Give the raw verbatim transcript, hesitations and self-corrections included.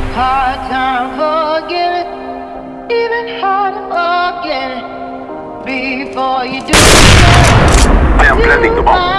Hard time forgiving, even harder forgetting. Before you do it, I am planning the bomb.